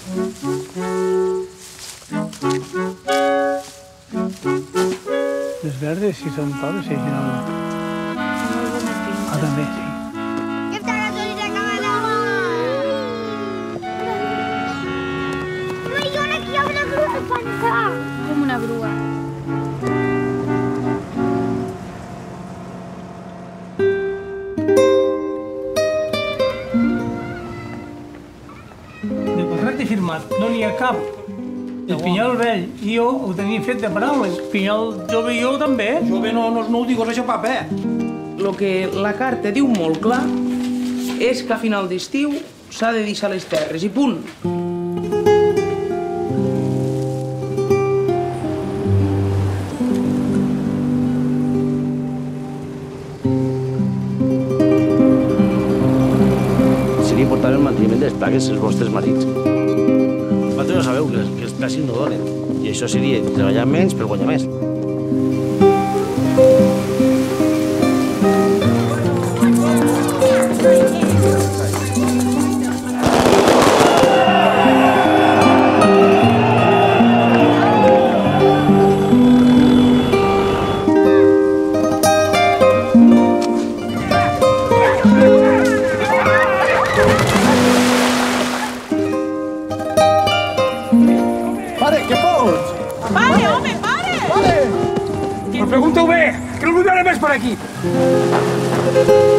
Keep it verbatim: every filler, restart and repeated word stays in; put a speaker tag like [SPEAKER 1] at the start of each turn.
[SPEAKER 1] Les verdes sí són toves, sí, no. Ah, també, sí.
[SPEAKER 2] ¡Esta gasolina acabada! ¡No, yo aquí hay una grúa para entrar!
[SPEAKER 3] Com una grua?
[SPEAKER 1] De contracte firmat, no n'hi ha cap. El pinyol vell i jo ho tenia fet de paraules. El pinyol jove i jo també.
[SPEAKER 4] Jove no, no, no ho dic això, paper.
[SPEAKER 5] El que la carta diu molt clar és que a final d'estiu s'ha de deixar les terres i punt.
[SPEAKER 6] Seria portar el manteniment de les plagues als vostres marits. Vosaltres no sabeu que, que els plagues no donen. I això seria treballar menys per guanyar més.
[SPEAKER 4] Pare, què fots?
[SPEAKER 3] Pare, home, pare!
[SPEAKER 4] Pare! Però pregunta-ho bé, que no vull veure més per aquí.